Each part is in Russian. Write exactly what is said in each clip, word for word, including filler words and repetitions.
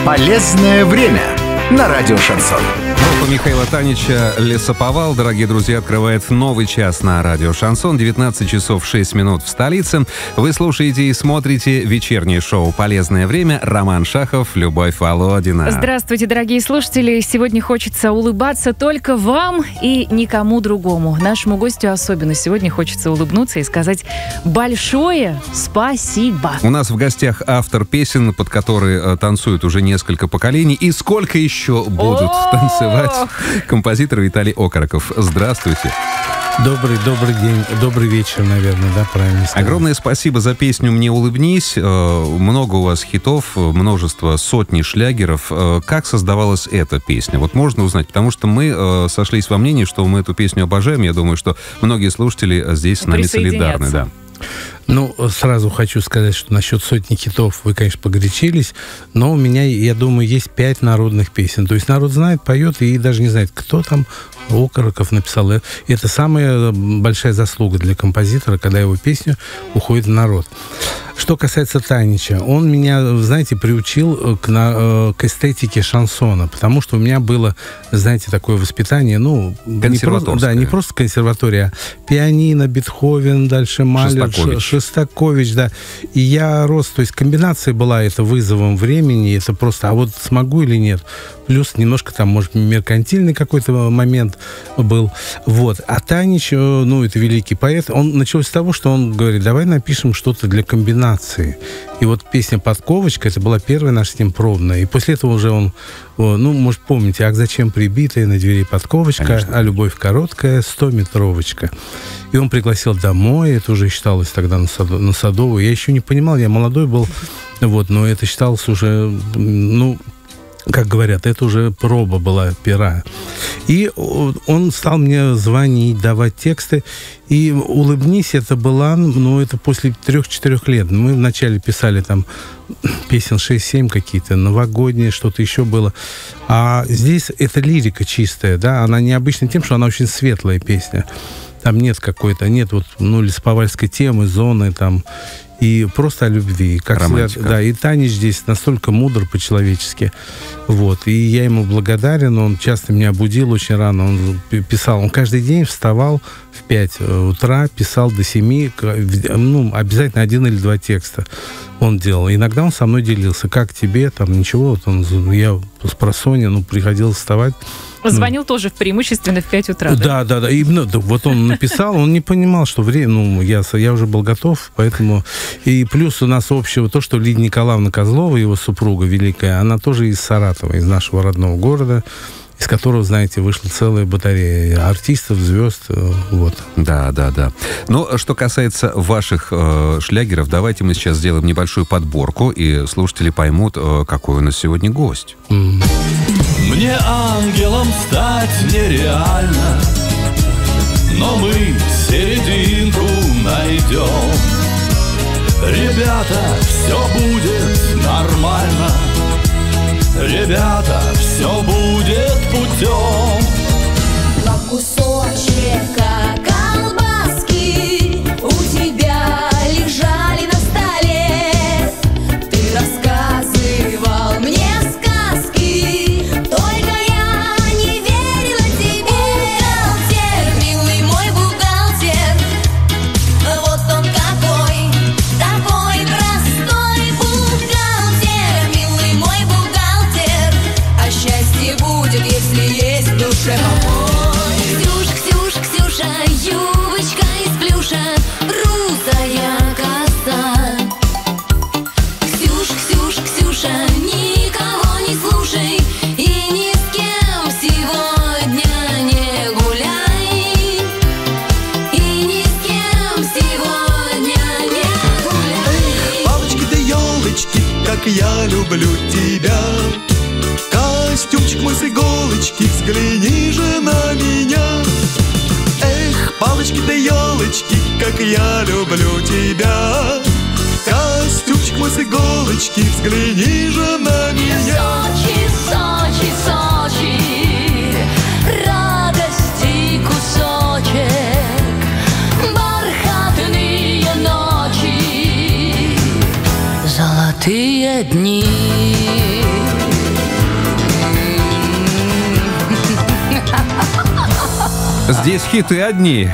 Полезное время на радио Шансон. Группа Михаила Танича «Лесоповал», дорогие друзья, открывает новый час на радио Шансон. девятнадцать часов шесть минут в столице. Вы слушаете и смотрите вечернее шоу «Полезное время». Роман Шахов, Любовь Володина. Здравствуйте, дорогие слушатели. Сегодня хочется улыбаться только вам и никому другому. Нашему гостю особенно сегодня хочется улыбнуться и сказать большое спасибо. У нас в гостях автор песен, под которые танцуют уже несколько поколений. И сколько еще будут О-о-о! танцевать? Композитор Виталий Окороков. Здравствуйте. Добрый, добрый день, добрый вечер, наверное, да, правильно сказать. Огромное спасибо за песню «Мне улыбнись». Много у вас хитов, множество, сотни шлягеров. Как создавалась эта песня? Вот можно узнать, потому что мы сошлись во мнении, что мы эту песню обожаем. Я думаю, что многие слушатели здесь с нами солидарны. Да. Ну, сразу хочу сказать, что насчет сотни хитов вы, конечно, погорячились, но у меня, я думаю, есть пять народных песен. То есть народ знает, поет и даже не знает, кто там Окороков написал. И это самая большая заслуга для композитора, когда его песня уходит в народ. Что касается Танича, он меня, знаете, приучил к, на, к эстетике шансона, потому что у меня было, знаете, такое воспитание, ну, не просто, да, не просто консерватория, а пианино, Бетховен, дальше Малер, Шостакович. Шостакович, да. И я рос, то есть комбинация была это вызовом времени, это просто, а вот смогу или нет. Плюс немножко там, может, меркантильный какой-то момент был. Вот. А Танич, ну, это великий поэт, он начал с того, что он говорит, давай напишем что-то для комбинации. И вот песня «Подковочка», это была первая наша с ним пробная. И после этого уже он, ну, может, помните, «Ах, зачем прибитая на двери подковочка, конечно, а любовь короткая, стометровочка». И он пригласил домой, это уже считалось тогда на, Садо, на Садовую. Я еще не понимал, я молодой был, вот, но это считалось уже, ну, как говорят, это уже проба была пера. И он стал мне звонить, давать тексты. И «Улыбнись» это была, ну, это после трех-четырех лет. Мы вначале писали там песен шесть-семь какие-то, новогодние, что-то еще было. А здесь это лирика чистая, да, она необычна тем, что она очень светлая песня. Там нет какой-то, нет вот, ну, лесоповальской темы, зоны там, и просто о любви. Как всегда, да, и Танич здесь настолько мудр по-человечески. Вот. И я ему благодарен. Он часто меня будил очень рано. Он писал. Он каждый день вставал в пять утра, писал до семи. Ну, обязательно один или два текста он делал. Иногда он со мной делился. Как тебе? Там ничего. Вот он, я с просонья, ну, приходил вставать. Звонил ну, тоже преимущественно в пять утра. Да, да, да. да. И, ну, вот он написал, он не понимал, что время, ну, я, я уже был готов, поэтому... И плюс у нас общего то, что Лидия Николаевна Козлова, его супруга великая, она тоже из Саратова, из нашего родного города, из которого, знаете, вышла целая батарея артистов, звезд, вот. Да, да, да. Но что касается ваших э, шлягеров, давайте мы сейчас сделаем небольшую подборку, и слушатели поймут, э, какой у нас сегодня гость. Mm. Мне ангелом стать нереально, но мы серединку найдем. Ребята, все будет нормально. Ребята, все будет путем. Два кусочка колбаски у тебя лежали на столе. Ты рассказывал мне сказки, только я не верила тебе. Бухгалтер, милый мой бухгалтер, вот он какой, такой простой. Бухгалтер, милый мой бухгалтер, а счастье будет, если есть в душе покой. Ксюша, Ксюша, Ксюша, юбочка из плюша, русая коса. Ксюша, Ксюша, Ксюша, никого не слушай и ни с кем сегодня не гуляй. И ни с кем сегодня не гуляй. Палочки да елочки, как я люблю тебя. Костюмчик мой с иголочки, взгляни же на меня. Эх, палочки да елочки, как я люблю тебя. Костюмчик мой с иголочки, взгляни же на меня. Сочи, Сочи, Сочи, радости кусочек, бархатные ночи, золотые дни. Здесь хиты одни.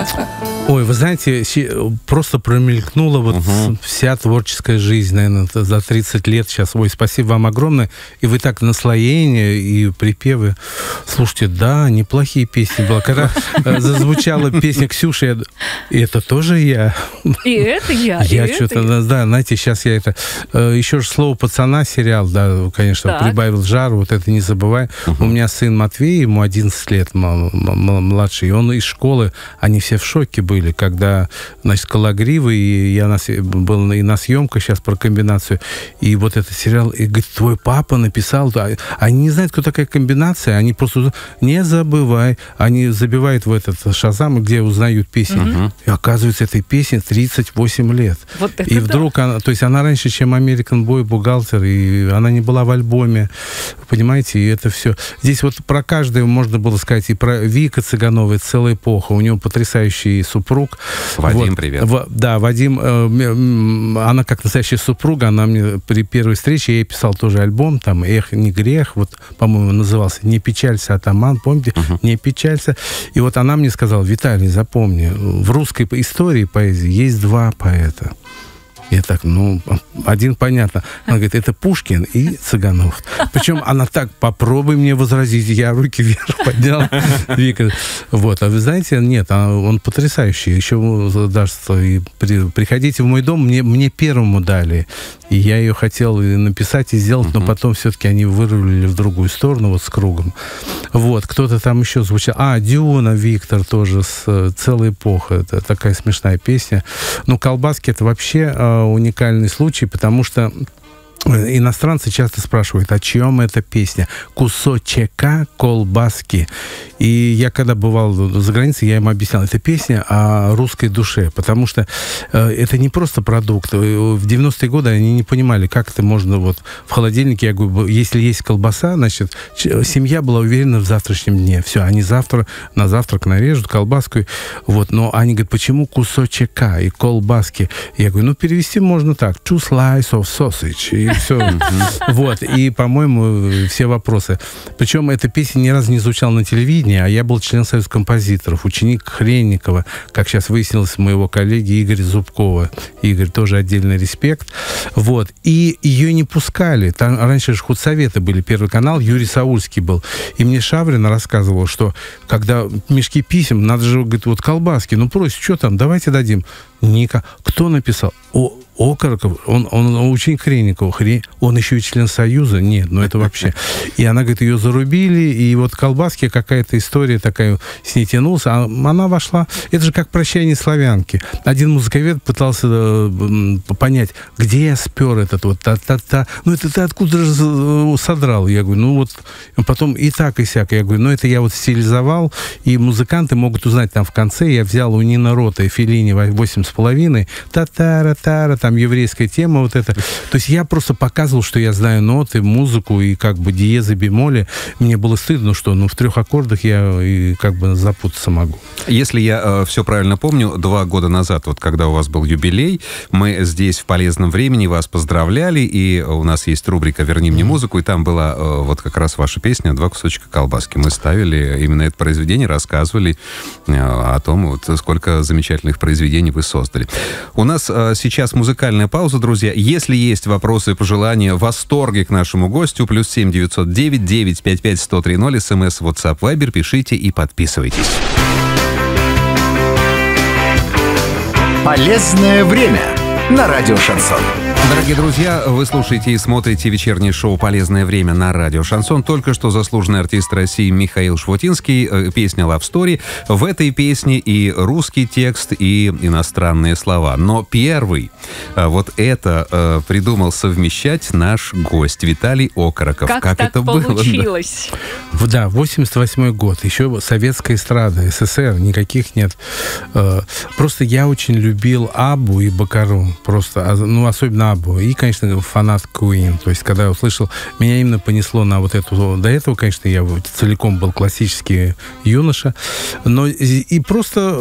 Ой, вы знаете, просто промелькнула вот угу. вся творческая жизнь, наверное, за тридцать лет сейчас. Ой, спасибо вам огромное. И вы так наслоение и припевы. Слушайте, да, неплохие песни были. Когда зазвучала песня Ксюши, это тоже я. И это я. Я что-то, да, знаете, сейчас я это... Еще же «Слово пацана» сериал, да, конечно, прибавил жару, вот это не забывай. У меня сын Матвей, ему одиннадцать лет, младший, и он из школы, они все в шоке были, когда, значит, Кологривый, и я на, был и на съемках сейчас про комбинацию, и вот этот сериал, и говорит, твой папа написал, они не знают, кто такая комбинация, они просто не забывай, они забивают в этот Шазам, где узнают песню, угу. и оказывается, этой песне тридцать восемь лет. Вот и вдруг да. она, то есть она раньше, чем American Boy, бухгалтер, и она не была в альбоме, понимаете, и это все. Здесь вот про каждую можно было сказать, и про Вика Цыганова, целая эпоха, у него потрясающий супруг. Вадим, вот. привет. В, да, Вадим, э, она как настоящая супруга, она мне при первой встрече, я ей писал тоже альбом, там, «Эх, не грех», вот, по-моему, назывался «Не печалься, атаман», помните? Uh-huh. «Не печалься». И вот она мне сказала, Виталий, запомни, в русской истории поэзии есть два поэта. Я так, ну, один понятно. Она говорит, это Пушкин и Цыганов. Причем она так, попробуй мне возразить. Я руки вверх поднял. Вика. Вот, а вы знаете, нет, он потрясающий. Еще дастся. И при, приходите в мой дом, мне, мне первому дали. И я ее хотел и написать, и сделать, uh-huh. но потом все-таки они вырулили в другую сторону, вот с кругом. Вот, кто-то там еще звучал. А, Дюна Виктор тоже, с «Целая эпоха». Это такая смешная песня. Ну, «Колбаски» — это вообще э, уникальный случай, потому что иностранцы часто спрашивают, о чем эта песня? Кусочека колбаски. И я, когда бывал за границей, я им объяснял, это песня о русской душе, потому что э, это не просто продукт. В девяностые годы они не понимали, как это можно вот в холодильнике, я говорю, если есть колбаса, значит, семья была уверена в завтрашнем дне. Все, они завтра на завтрак нарежут колбаску. Вот, но они говорят, почему кусочека и колбаски? Я говорю, ну, перевести можно так. Two slices of sausage. И все. Вот. И, по-моему, все вопросы. Причем эта песня ни разу не звучала на телевидении, а я был член Союза композиторов, ученик Хренникова, как сейчас выяснилось, моего коллеги Игоря Зубкова. Игорь, тоже отдельный респект. Вот. И ее не пускали. Там раньше же худсоветы были, Первый канал, Юрий Саульский был. И мне Шаврин рассказывал, что когда мешки писем, надо же, говорит, вот колбаски, ну просит, что там, давайте дадим. Ника. Кто написал? О, Окороков, он, он ученик Хренникова, Хрен... он еще и член Союза? Нет, ну это вообще. И она, говорит, ее зарубили, и вот колбаски, какая-то история такая с ней тянулась, а она вошла. Это же как «Прощание славянки». Один музыковед пытался э, понять, где я спер этот вот та-та-та. Ну это ты откуда же содрал? Я говорю, ну вот, потом и так, и сяк. Я говорю, ну это я вот стилизовал, и музыканты могут узнать там в конце, я взял у Нина Рота и Феллини восемь с половиной, та-та-ра-та-ра, там еврейская тема вот эта. То есть я просто показывал, что я знаю ноты, музыку и как бы диезы, бемоли. Мне было стыдно, что ну в трех аккордах я и как бы запутаться могу. Если я э, все правильно помню, два года назад, вот когда у вас был юбилей, мы здесь в «Полезном времени» вас поздравляли, и у нас есть рубрика «Верни мне музыку», и там была э, вот как раз ваша песня «Два кусочка колбаски». Мы ставили именно это произведение, рассказывали э, о том, вот, сколько замечательных произведений вы создали. У нас э, сейчас музыкальная пауза, друзья. Если есть вопросы, пожелания, восторги к нашему гостю, плюс семь девятьсот девять девятьсот пятьдесят пять сто три ноль, смс, WhatsApp, Viber, пишите и подписывайтесь. Полезное время на радио «Шансон». Дорогие друзья, вы слушаете и смотрите вечернее шоу «Полезное время» на радио «Шансон». Только что заслуженный артист России Михаил Швутинский, песня «Love Story». В этой песне и русский текст, и иностранные слова. Но первый вот это придумал совмещать наш гость Виталий Окороков. Как, как так это получилось? было? Да, восемьдесят восьмой год. Еще советская эстрада, СССР, никаких нет. Просто я очень любил Аббу и Бакару. просто, ну, особенно Аббу. И, конечно, фанат Queen. То есть, когда я услышал, меня именно понесло на вот эту... До этого, конечно, я вот целиком был классический юноша. Но и, и просто,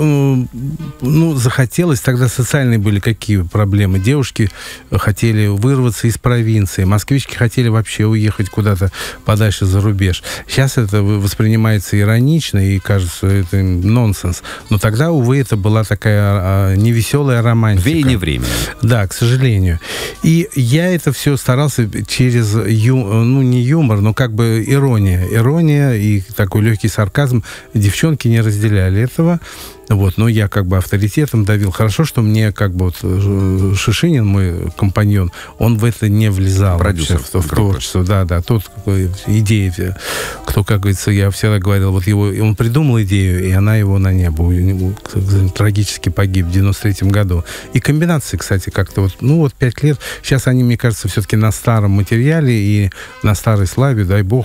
ну, захотелось. Тогда социальные были какие проблемы. Девушки хотели вырваться из провинции. Москвички хотели вообще уехать куда-то подальше за рубеж. Сейчас это воспринимается иронично и кажется, это нонсенс. Но тогда, увы, это была такая невеселая романтика. Веяние времени. Да, к сожалению. И я это все старался через, ю, ну, не юмор, но как бы ирония. Ирония и такой легкий сарказм. Девчонки не разделяли этого. Вот, но я как бы авторитетом давил. Хорошо, что мне как бы вот Шишинин, мой компаньон, он в это не влезал. Продюсер вообще, в, в творчество. Да, да. Тот идеи, кто, как говорится, я всегда говорил, вот его, он придумал идею, и она его на небо трагически погиб в девяносто третьем году. И комбинации, кстати, как-то вот, ну вот пять лет. Сейчас они, мне кажется, все-таки на старом материале и на старой славе, дай бог,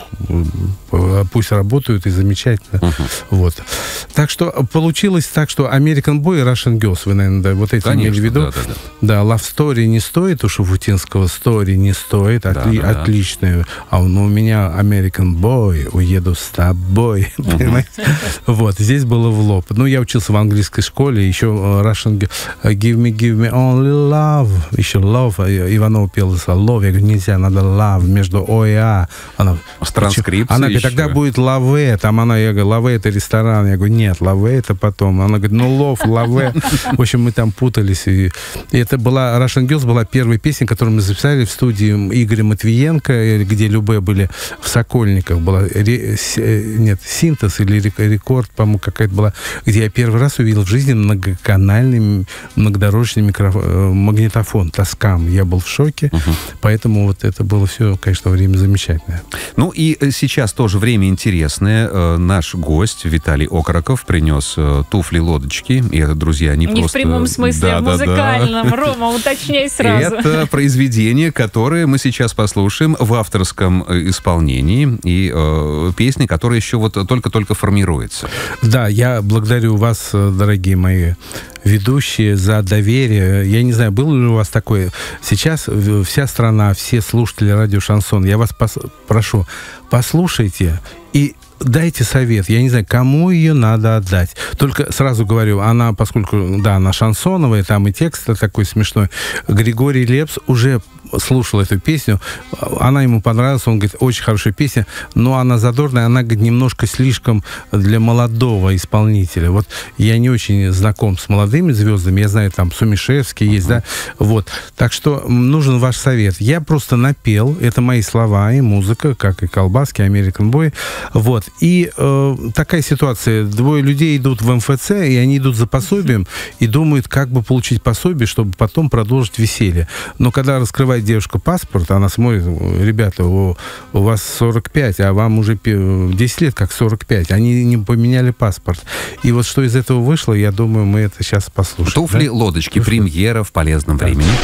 пусть работают и замечательно. Uh-huh. Вот. Так что получилось так, что American Boy и Russian Girls, вы, наверное, да, вот эти имели в виду. Да, да, да. Да, Love Story не стоит, у Шуфутинского Story не стоит, да, отли- да, отличную. Да. А ну, у меня American Boy, уеду с тобой. Uh-huh. Понимаете? Вот, здесь было в лоб. Ну, я учился в английской школе, еще Russian Girl, Give me, give me only love. Еще love. Иванова пела love. Я говорю, нельзя, надо love между О и А. Она, с транскрипцией. Она говорит, тогда будет лаве. Там она, я говорю, лаве это ресторан. Я говорю, нет, лаве это потом. Она говорит, ну, лов, лаве. В общем, мы там путались. И, и это была, Russian Girls была первая песня, которую мы записали в студии Игоря Матвиенко, где Любэ были в Сокольниках. Была, ре, с, нет, синтез или рекорд, по-моему, какая-то была, где я первый раз увидел в жизни многоканальный, многодорожный микрофон, магнитофон, Тоскам. Я был в шоке. Uh-huh. Поэтому вот это было все, конечно, время замечательное. Ну и сейчас тоже время интересное. Наш гость Виталий Окороков принес туфли-лодочки. И это, друзья, не, не просто... Не в прямом смысле, да, в музыкальном. Да, да. Рома, уточняй сразу. Это произведение, которое мы сейчас послушаем в авторском исполнении. И э, песни, которая еще вот только-только формируется. Да, я благодарю вас, дорогие мои ведущие, за доверие. Я не знаю, было ли у вас такое. Сейчас вся страна, все слушатели радио «Шансон», я вас пос- прошу, послушайте и дайте совет. Я не знаю, кому ее надо отдать. Только сразу говорю, она, поскольку, да, она шансоновая, там и текст такой смешной. Григорий Лепс уже слушал эту песню, она ему понравилась, он говорит, очень хорошая песня, но она задорная, она, говорит, немножко слишком для молодого исполнителя. Вот я не очень знаком с молодыми звездами, я знаю, там Сумишевский есть, uh-huh. да, вот. Так что нужен ваш совет. Я просто напел, это мои слова и музыка, как и колбаски, American Boy, вот. И э, такая ситуация, двое людей идут в эм эф цэ, и они идут за пособием, и думают, как бы получить пособие, чтобы потом продолжить веселье. Но когда раскрывает девушка паспорт, она смотрит, ребята, у, у вас сорок пять, а вам уже десять лет как сорок пять. Они не поменяли паспорт. И вот что из этого вышло, я думаю, мы это сейчас послушаем. Туфли, да? Лодочки, Туфли. Премьера в полезном да. времени.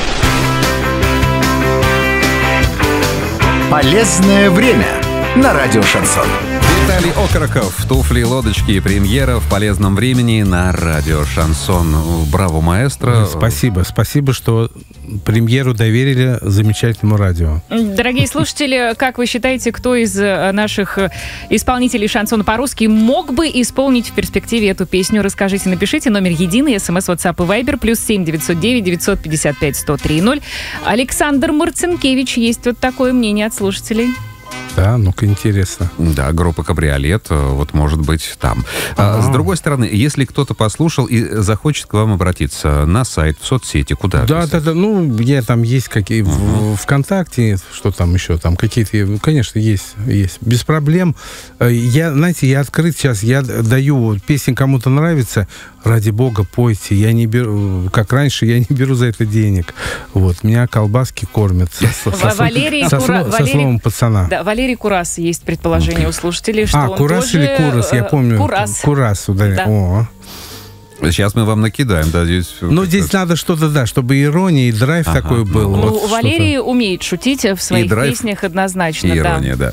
Полезное время на радио «Шансон». Виталий Окороков, туфли, лодочки, премьера в полезном времени на радио «Шансон». Браво, маэстро. Спасибо. Спасибо, что премьеру доверили замечательному радио. Дорогие слушатели, как вы считаете, кто из наших исполнителей шансона по-русски мог бы исполнить в перспективе эту песню? Расскажите, напишите. Номер единый, смс, WhatsApp и Viber, плюс семь девятьсот девять девятьсот пятьдесят пять сто три ноль. Александр Марцинкевич, есть вот такое мнение от слушателей. Да, ну-ка, интересно. Да, группа «Кабриолет», вот, может быть, там. А, с другой стороны, если кто-то послушал и захочет к вам обратиться на сайт, в соцсети, куда? Да, писать? да, да, ну, я там есть какие uh-huh. в ВКонтакте, что там еще, там какие-то, ну, конечно, есть, есть, без проблем. Я, знаете, я открыт сейчас, я даю, песня кому-то нравится, ради бога, пойте, я не беру, как раньше, я не беру за это денег. Вот, меня колбаски кормят со, со, со, Валерий со, Кура... со, со словом пацана. Да, Валерий Курас, есть предположение у слушателей, что а, он Курас тоже... или Курас, я помню. Курас. Курас, да. да. О. Сейчас мы вам накидаем, да, здесь... Ну, здесь надо что-то, да, чтобы ирония и драйв ага, такой был. Ну, вот Валерий умеет шутить в своих драйв, песнях однозначно. И ирония, да. да.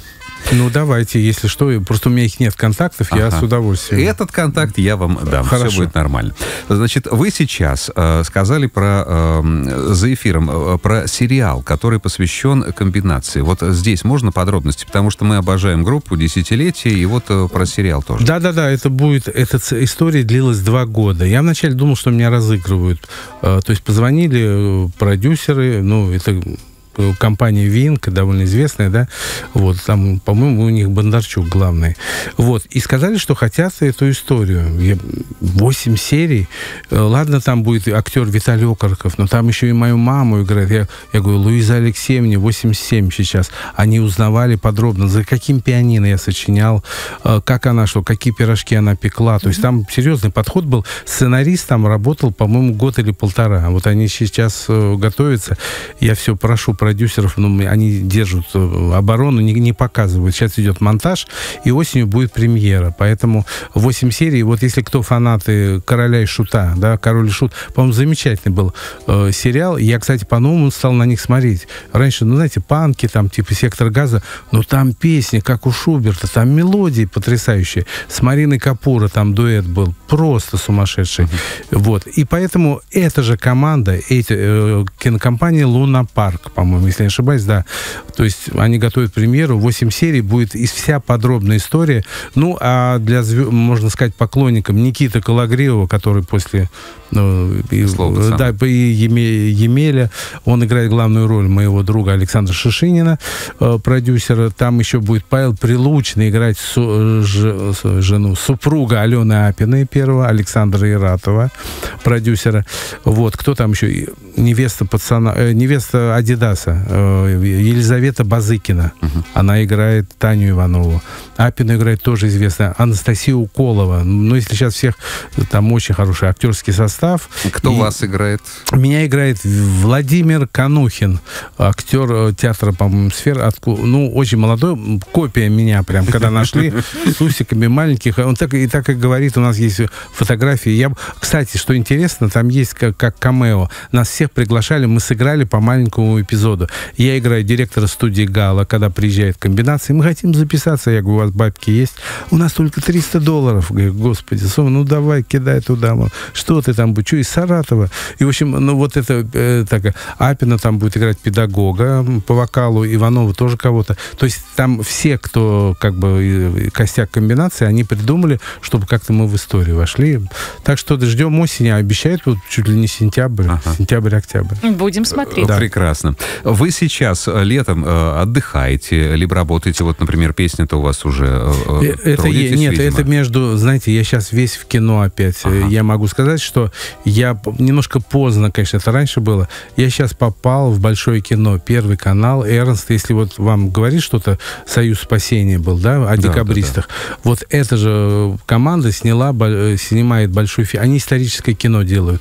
Ну, давайте, если что. Просто у меня их нет контактов, я Ага. с удовольствием. Этот контакт я вам дам. Хорошо. Все будет нормально. Значит, вы сейчас э, сказали про э, за эфиром э, про сериал, который посвящен комбинации. Вот здесь можно подробности, потому что мы обожаем группу десятилетия, и вот э, про сериал тоже. Да-да-да, это будет, эта ц- история длилась два года. Я вначале думал, что меня разыгрывают. Э, То есть позвонили э, продюсеры, ну, это э, компания Винк, довольно известная, да, вот, там, по-моему, у них Бондарчук главный. Вот, и сказали, что хотят эту историю. Я- Восемь серий. Э, Ладно, там будет актер Виталий Окороков, но там еще и мою маму играет. Я, я говорю, Луиза Алексеевна, восемьдесят семь сейчас. Они узнавали подробно, за каким пианино я сочинял, э, как она, что, какие пирожки она пекла. То есть там серьезный подход был. Сценарист там работал, по-моему, год или полтора. Вот они сейчас э, готовятся. Я все прошу продюсеров, ну, мы- они держат э, оборону, не, не показывают. Сейчас идет монтаж, и осенью будет премьера. Поэтому восемь серий. Вот если кто фанаты «Короля и Шута», да, «Король и Шут», по-моему, замечательный был э, сериал. Я, кстати, по-новому стал на них смотреть. Раньше, ну, знаете, панки, там, типа «Сектор газа», но там песни, как у Шуберта, там мелодии потрясающие. С Мариной Капуро там дуэт был просто сумасшедший. Mm-hmm. Вот. И поэтому эта же команда, эти, э, кинокомпания «Луна Парк», по-моему, если не ошибаюсь, да. То есть они готовят премьеру, восемь серий, будет и вся подробная история. Ну, а для, звё- можно сказать, поклонникам Никиты Калагриева, который после ну, и, Слово да, и Еме- Емеля, он играет главную роль моего друга Александра Шишинина, э, продюсера. Там еще будет Павел Прилучный играть су- ж- с- жену, супруга Алены Апиной первого, Александра Иратова, продюсера. Вот, кто там еще? И Невеста пацана, э, невеста Адидаса, э, Елизавета Базыкина. Мгм. Она играет Таню Иванову. Апину играет тоже известная Анастасия Уколова. Ну, если сейчас всех, там очень хороший актерский состав. Кто И вас играет? Меня играет Владимир Канухин, актер э, театра, по-моему, «Сфера». Отку- Ну, очень молодой, копия меня прям, когда нашли, с усиками маленьких. Он так и так и говорит, у нас есть фотографии. Я, б- кстати, что интересно, там есть как, как камео. Нас всех приглашали, мы сыграли по маленькому эпизоду. Я играю директора студии «Гала», когда приезжает комбинация, мы хотим записаться. Я говорю, у вас бабки есть? У нас только триста долларов. Говорю, господи, Сома, ну давай, кидай туда. Мол. Что ты там будешь? Что, из Саратова? И, в общем, ну вот это э, так, Апина там будет играть педагога по вокалу, Иванова тоже кого-то. То есть там все, кто как бы и костяк комбинации, они придумали, чтобы как-то мы в историю вошли. Так что ждем осени, обещают вот чуть ли не сентябрь, Ага. сентябрь-октябрь. Будем смотреть. Да. Прекрасно. Вы сейчас э, летом э, отдыхаете, либо работаете, вот, например, песня-то у вас уже э, Э, Это, е- трудитесь, нет, видимо. это между, знаете, я сейчас весь в кино опять. Ага. Я могу сказать, что я п- немножко поздно, конечно, это раньше было. Я сейчас попал в большое кино, Первый канал, Эрнст, если вот вам говорит что-то, «Союз спасения» был, да, о Да, декабристах. Вот эта же команда сняла, бо- э, снимает большой фильм. Они историческое кино делают.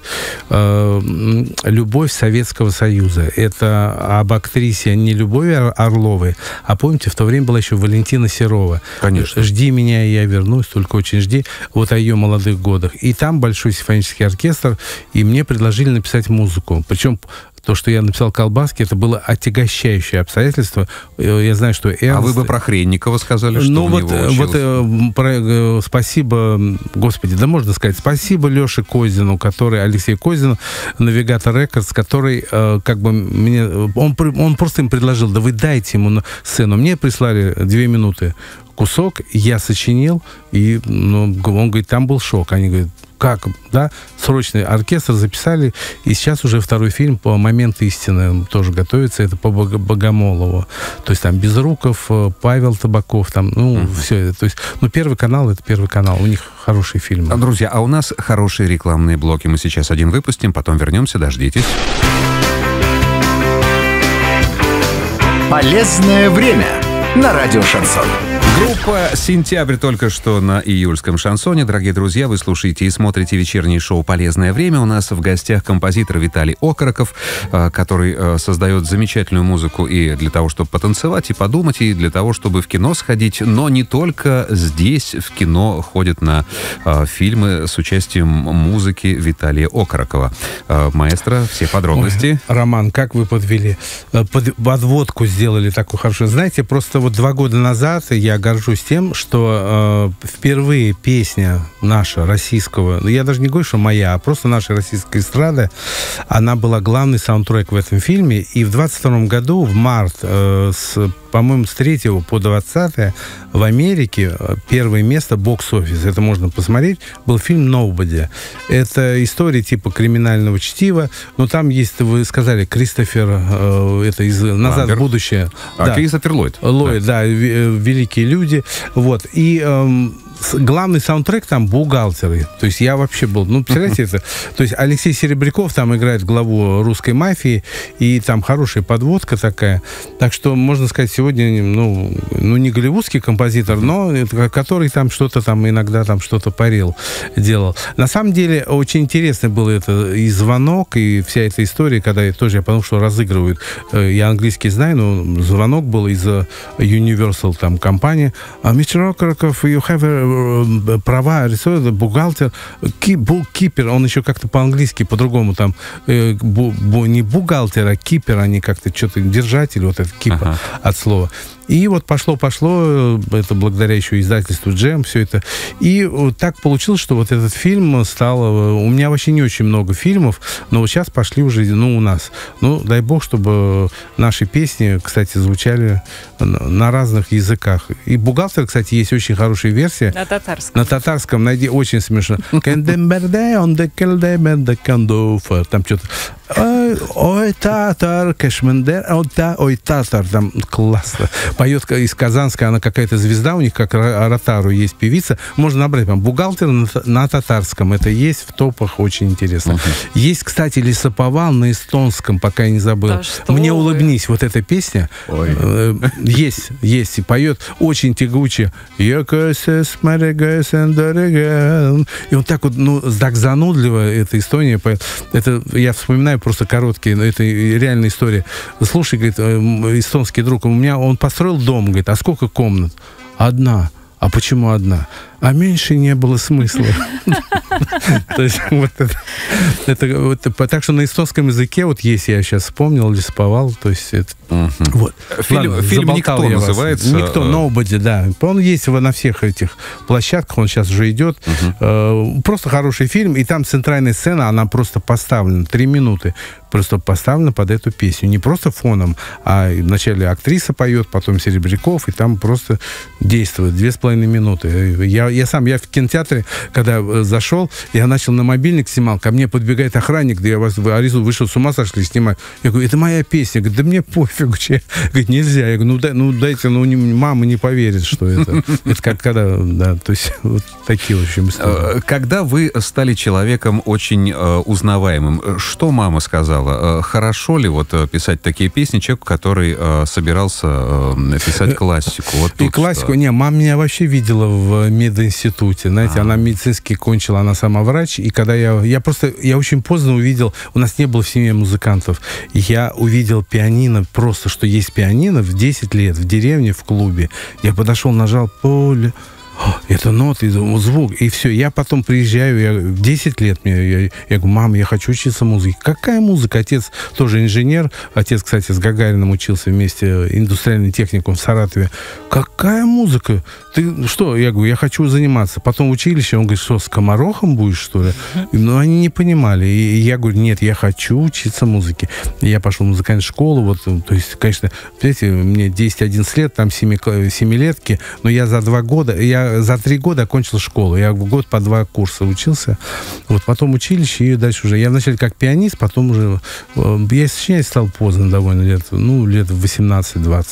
Э, м, «Любовь Советского Союза». Это об актрисе не Любови Ор- Орловой, а помните, в то время была еще Валентина Серова. Конечно. «Жди меня, и я вернусь, только очень жди». Вот о ее молодых годах. И там большой симфонический оркестр, и мне предложили написать музыку. Причем то, что я написал «Колбаски», это было отягощающее обстоятельство. Э, Я знаю, что Эрнст... А вы бы про Хренникова сказали, что Ну у вот, него э, учился? вот э, про, э, спасибо, господи, да можно сказать, спасибо Леше Козину, который, Алексею Козину, Навигатор Рекордс, который э, как бы мне, он, при- он просто им предложил, да вы дайте ему на сцену. Мне прислали две минуты кусок, я сочинил, и ну, он говорит, там был шок. Они говорят, как, да, срочный оркестр записали, и сейчас уже второй фильм по «Момент истины» тоже готовится, это по Бог- Богомолову. То есть там Безруков, э, Павел Табаков, там, ну, Мгм. все это. То есть, ну, Первый канал — это Первый канал, у них хорошие фильмы. Друзья, а у нас хорошие рекламные блоки. Мы сейчас один выпустим, потом вернемся, дождитесь. Полезное время на радио «Шансон». Группа «Сентябрь» только что на июльском шансоне. Дорогие друзья, вы слушаете и смотрите вечернее шоу «Полезное время». У нас в гостях композитор Виталий Окороков, который создает замечательную музыку и для того, чтобы потанцевать, и подумать, и для того, чтобы в кино сходить. Но не только здесь в кино ходят на фильмы с участием музыки Виталия Окорокова. Маэстро, все подробности. Ой, Роман, как вы подвели? Под, подводку сделали такую хорошую. Знаете, просто вот два года назад я горжусь тем, что э, впервые песня наша, российского, я даже не говорю, что моя, а просто наша российская эстрада, она была главный саундтрек в этом фильме. И в двадцать втором году, в март, э, с, по-моему, с третьего по двадцатое в Америке первое место бокс-офис, это можно посмотреть, был фильм «Nobody». Это история типа криминального чтива, но там есть, вы сказали, Кристофер, э, это из «Назад Ламбер. в будущее». А да. Кристофер Ллойд. Ллойд, да, да, великие люди. Вот. И эм, главный саундтрек там «Бухгалтеры». То есть я вообще был... Ну, представляете, это... То есть Алексей Серебряков там играет главу русской мафии, и там хорошая подводка такая. Так что, можно сказать, сегодня, ну, ну не голливудский композитор, но который там что-то там иногда там что-то парил, делал. На самом деле, очень интересно было это и звонок, и вся эта история, когда я тоже, я подумал, что разыгрывают. Я английский знаю, но звонок был из Universal там компании. Мистер Окороков, you have a, права, бухгалтер, буккипер, он еще как-то по-английски, по-другому там, э, бу, бу, не бухгалтер, а кипер, они как-то что-то, держатель, вот этот кипер ага. от слова. И вот пошло-пошло, это благодаря еще издательству «Джем», все это. И вот так получилось, что вот этот фильм стал... У меня вообще не очень много фильмов, но вот сейчас пошли уже, ну, у нас. Ну, дай бог, чтобы наши песни, кстати, звучали на разных языках. И «Бухгалтер», кстати, есть очень хорошая версия. На татарском. На татарском, найди, очень смешно. Там что-то... Ой, татар, кашмендер, ой, татар, там классно. Поет из Казанска, она какая-то звезда, у них как Ротару есть певица. Можно набрать, там, «Бухгалтер» на, на татарском. Это есть в топах, очень интересно. Uh-huh. Есть, кстати, «Лесоповал» на эстонском, пока я не забыл. Да «Мне вы? улыбнись», вот эта песня. Э, есть, есть, и поет очень тягуче. И он так вот, ну, так занудливо эта история. Это, я вспоминаю просто короткие, но это реальная история. Слушай, говорит, эстонский друг, у меня он построил дом, говорит, а сколько комнат? Одна. А почему одна? А меньше не было смысла. То есть вот это... Так что на эстонском языке, вот есть, я сейчас вспомнил, «Лесоповал», то есть это... Вот. Фильм «Никто» называется. «Никто», «Nobody», да. Он есть на всех этих площадках, он сейчас уже идет. Просто хороший фильм, и там центральная сцена, она просто поставлена, три минуты, просто поставлена под эту песню. Не просто фоном, а вначале актриса поет, потом Серебряков, и там просто действует две с половиной минуты. Я Я сам, я в кинотеатре, когда зашел, я начал на мобильник снимал, ко мне подбегает охранник, да я вас, вы, Аризу, вышел с ума сошли, снимаю. Я говорю, это моя песня. Говорит, да мне пофигу. Говорит, нельзя. Я говорю, ну, дай, ну дайте, ну не, мама не поверит, что это. Это как когда, да, то есть вот такие, в общем, истории. Когда вы стали человеком очень узнаваемым, что мама сказала? Хорошо ли вот писать такие песни человеку, который собирался писать классику? Вот и классику? Что? Не, мама меня вообще видела в мединституте, знаете, А-а-а. она медицинский кончила, она сама врач, и когда я, я просто, я очень поздно увидел, у нас не было в семье музыкантов, я увидел пианино, просто, что есть пианино в десять лет, в деревне, в клубе, я подошел, нажал поле, это ноты, звук, и все. Я потом приезжаю, я, в десять лет мне, я, я говорю, мама, я хочу учиться музыке. Какая музыка? Отец тоже инженер. Отец, кстати, с Гагариным учился вместе, индустриальный техникум в Саратове. Какая музыка? Ты что? Я говорю, я хочу заниматься. Потом в училище, он говорит, что, скоморохом будешь, что ли? Но они не понимали. И я говорю, нет, я хочу учиться музыке. И я пошел в музыкальную школу. Вот, то есть, конечно, знаете, мне десять-одиннадцать лет, там семилетки, но я за два года, я за три года окончил школу. Я в год по два курса учился. Вот, потом училище, и дальше уже. Я вначале как пианист, потом уже... Я сочинять стал поздно довольно, лет, ну, лет восемнадцать-двадцать.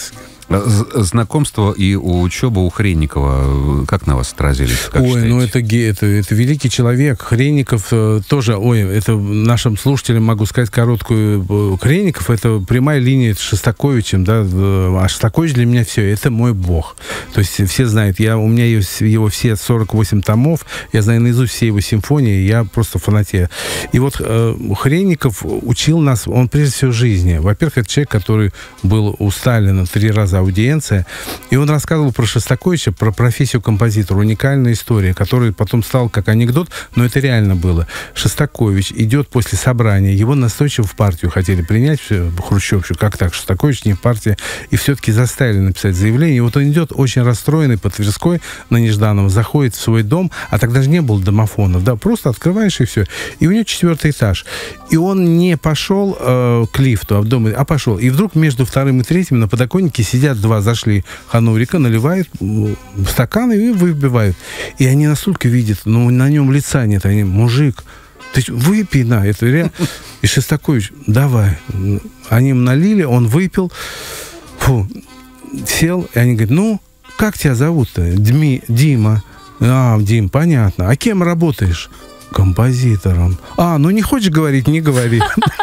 З- Знакомство и учеба у Хренникова как на вас отразились? Как ой, считаете? ну это, ге- это, это великий человек. Хренников э, тоже, ой, это нашим слушателям могу сказать короткую. э, Хренников — это прямая линия с Шостаковичем, да, э, а Шостакович для меня все, это мой бог. То есть все знают, я, у меня есть его все сорок восемь томов, я знаю наизусть все его симфонии, я просто фанатею. И вот э, Хренников учил нас, он прежде всего жизни. Во-первых, это человек, который был у Сталина три раза аудиенция, и он рассказывал про Шостаковича, про профессию композитора. Уникальная история, которая потом стала как анекдот, но это реально было. Шостакович идет после собрания, его настойчиво в партию хотели принять, Хрущевщик, как так, Шостакович не в партии, и все-таки заставили написать заявление. И вот он идет очень расстроенный по Тверской на Нежданова, заходит в свой дом, а тогда же не было домофонов, да, просто открываешь и все. И у него четвертый этаж. И он не пошел э, к лифту, а, в дом, а пошел. И вдруг между вторым и третьим на подоконнике сидят два, зашли ханурика, наливают в стаканы и выпивают. И они настолько видят, но на нем лица нет, они, мужик, ты выпей, на, это реально. И Шостакович, давай. Они ему налили, он выпил, фу, сел, и они говорят, ну, как тебя зовут-то? Дми, Дима. А, Дим, понятно. А кем работаешь? Композитором. А, ну не хочешь говорить, не говори.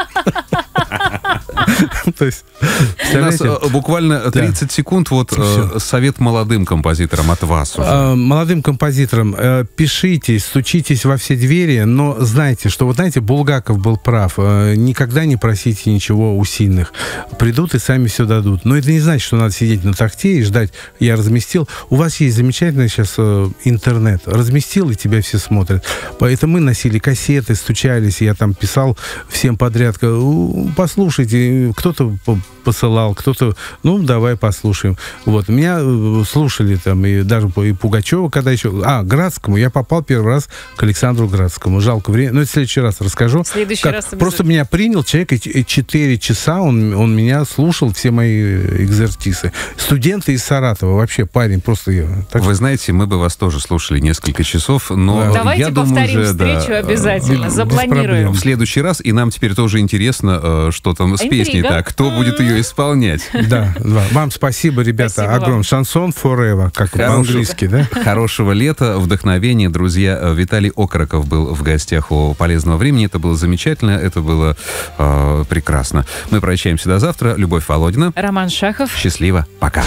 То есть, У нас э, буквально тридцать секунд. Вот э, совет молодым композиторам от вас уже. А, молодым композиторам, э, пишите, стучитесь во все двери, но знайте, что, вот знаете, Булгаков был прав. Э, никогда не просите ничего у сильных. Придут и сами все дадут. Но это не значит, что надо сидеть на тахте и ждать. Я разместил. У вас есть замечательный сейчас э, интернет. Разместил, и тебя все смотрят. Поэтому мы носили кассеты, стучались. Я там писал всем подряд. Послушайте, кто-то посылал, кто-то, ну, давай послушаем. Вот, меня слушали там, и даже и Пугачева, когда еще... А, Градскому, я попал первый раз к Александру Градскому. Жалко время, но это в следующий раз расскажу. В следующий как, раз просто меня принял человек, и четыре часа он, он меня слушал, все мои экзертисы. Студенты из Саратова, вообще парень, просто... Так... Вы знаете, мы бы вас тоже слушали несколько часов, но Да. Давайте я думаю, повторим уже, встречу да, обязательно, без запланируем. проблем. в следующий раз, и нам теперь тоже интересно, э, что там с Интрига. песней, так, кто будет ее исполнять. Да, да. Вам спасибо, ребята, Спасибо огромное. вам. Шансон forever, как Хорошего. по-английски, да? Хорошего лета, вдохновения, друзья. Виталий Окороков был в гостях у «Полезного времени». Это было замечательно, это было э, прекрасно. Мы прощаемся до завтра. Любовь Володина. Роман Шахов. Счастливо. Пока.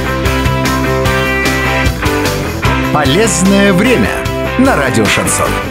Полезное время на радио «Шансон».